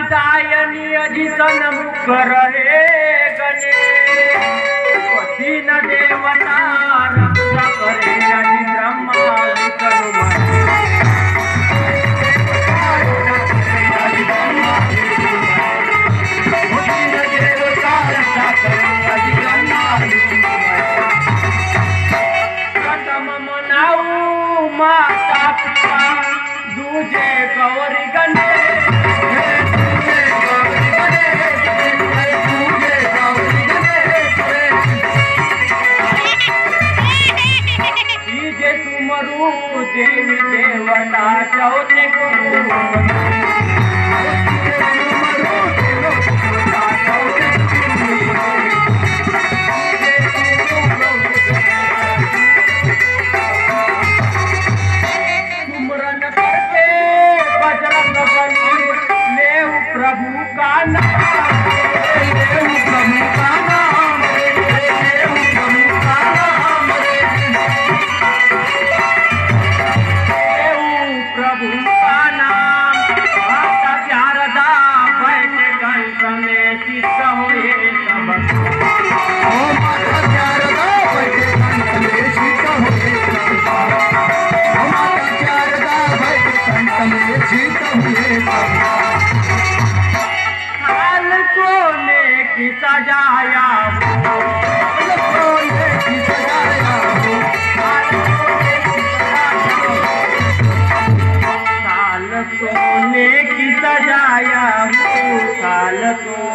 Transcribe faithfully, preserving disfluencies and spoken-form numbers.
दायनी अजी सन्मुख रहे गणे पति न देवता रक्षा करे अजी ब्रह्मा विष्णु माता पिता दूजे गौरी गणेश दूजे गौरी गणेश दूजे गौरी गणेश तीजे सुमरु देवी देवता चौथे गुरु प्रभु का नाम लेऊ प्रभु का नाम लेऊ प्रभु का नाम लेऊ प्रभु का नाम माता शारदा बैठे कंठ में चित्त होए सब ओ माता शारदा बैठे कंठ में चित्त होए सब ओ माता शारदा बैठे कंठ में चित्त होए सब सोने की सजाया हो सोने की सजाया हो साल सोने की सजाया हो साल